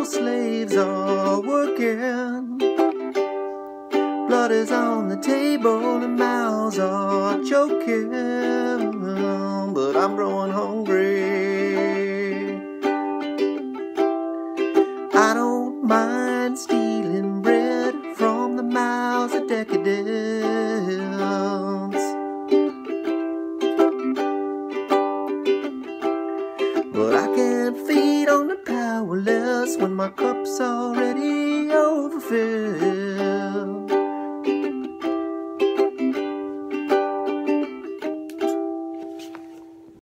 slaves are working. Blood is on the table and mouths are choking, but I'm growing hungry. I don't mind stealing bread from the mouths of decadence, but I can't feed on the powerless when my cup's already overfilled.